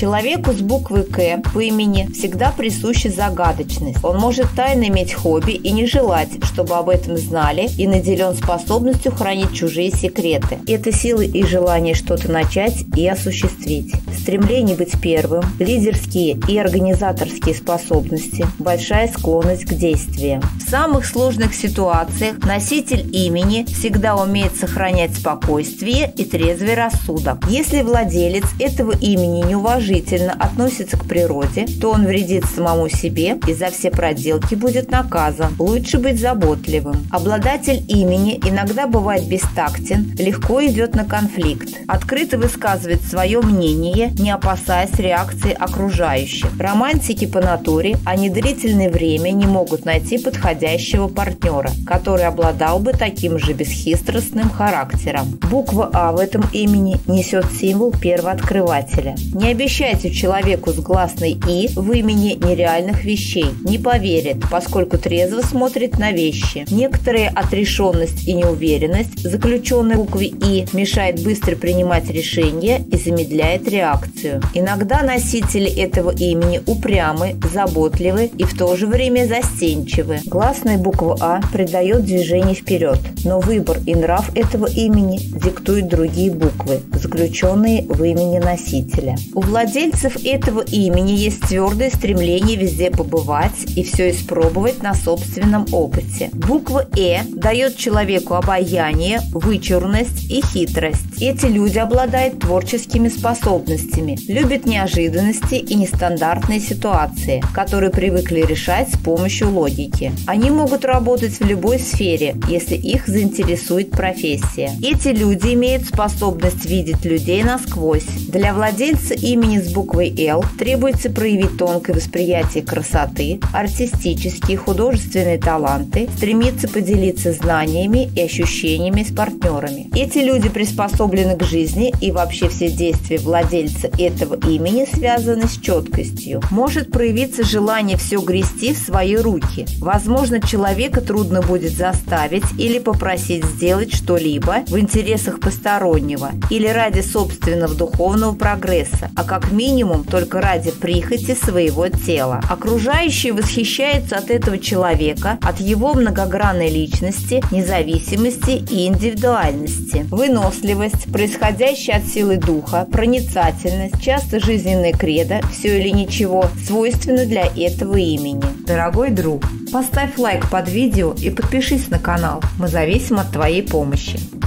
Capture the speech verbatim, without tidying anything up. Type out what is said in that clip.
Человеку с буквой «К» в имени всегда присуща загадочность. Он может тайно иметь хобби и не желать, чтобы об этом знали, и наделен способностью хранить чужие секреты. Это силы и желание что-то начать и осуществить. Стремление быть первым, лидерские и организаторские способности, большая склонность к действиям. В самых сложных ситуациях носитель имени всегда умеет сохранять спокойствие и трезвый рассудок. Если владелец этого имени неуважительно относится к природе, то он вредит самому себе и за все проделки будет наказан. Лучше быть заботливым. Обладатель имени иногда бывает бестактен, легко идет на конфликт, открыто высказывает свое мнение, не опасаясь реакции окружающих. Романтики по натуре, они длительное время не могут найти подходящего партнера, который обладал бы таким же бесхитростным характером. Буква «А» в этом имени несет символ первооткрывателя. Не обещайте человеку с гласной «И» в имени нереальных вещей. Не поверит, поскольку трезво смотрит на вещи. Некоторая отрешенность и неуверенность, заключенная в букве «И», мешает быстро принимать решения и замедляет реакцию. Иногда носители этого имени упрямы, заботливы и в то же время застенчивы. Гласная буква «А» придает движение вперед, но выбор и нрав этого имени диктуют другие буквы, заключенные в имени носителя. У владельцев этого имени есть твердое стремление везде побывать и все испробовать на собственном опыте. Буква «Э» дает человеку обаяние, вычурность и хитрость. Эти люди обладают творческими способностями, любят неожиданности и нестандартные ситуации, которые привыкли решать с помощью логики. Они могут работать в любой сфере, если их заинтересует профессия. Эти люди имеют способность видеть людей насквозь. Для владельца имени с буквой «Л» требуется проявить тонкое восприятие красоты, артистические, художественные таланты, стремиться поделиться знаниями и ощущениями с партнерами. Эти люди приспособлены к жизни, и вообще все действия владельца этого имени связаны с четкостью. Может проявиться желание все грести в свои руки. Возможно, человека трудно будет заставить или попросить сделать что-либо в интересах постороннего или ради собственного духовного прогресса, а как минимум только ради прихоти своего тела. Окружающие восхищаются от этого человека, от его многогранной личности, независимости и индивидуальности. Выносливость, происходящая от силы духа, проницательность, часто жизненная кредо, все или ничего, свойственно для этого имени. Дорогой друг, поставь лайк под видео и подпишись на канал. Мы зависим от твоей помощи.